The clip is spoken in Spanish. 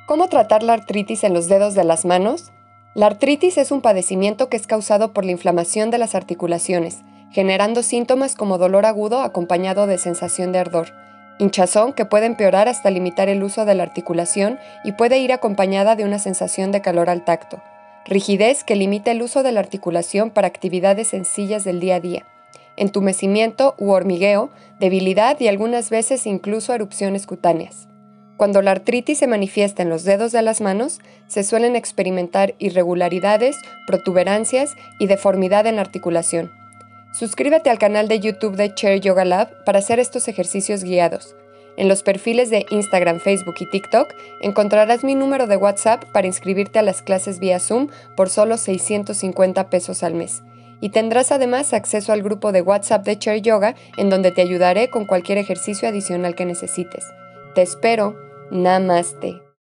¿Cómo tratar la artritis en los dedos de las manos? La artritis es un padecimiento que es causado por la inflamación de las articulaciones, generando síntomas como dolor agudo acompañado de sensación de ardor, hinchazón que puede empeorar hasta limitar el uso de la articulación y puede ir acompañada de una sensación de calor al tacto, rigidez que limita el uso de la articulación para actividades sencillas del día a día, entumecimiento u hormigueo, debilidad y algunas veces incluso erupciones cutáneas. Cuando la artritis se manifiesta en los dedos de las manos, se suelen experimentar irregularidades, protuberancias y deformidad en la articulación. Suscríbete al canal de YouTube de Chair Yoga Lab para hacer estos ejercicios guiados. En los perfiles de Instagram, Facebook y TikTok encontrarás mi número de WhatsApp para inscribirte a las clases vía Zoom por solo $650 al mes. Y tendrás además acceso al grupo de WhatsApp de Chair Yoga en donde te ayudaré con cualquier ejercicio adicional que necesites. Te espero. Namaste.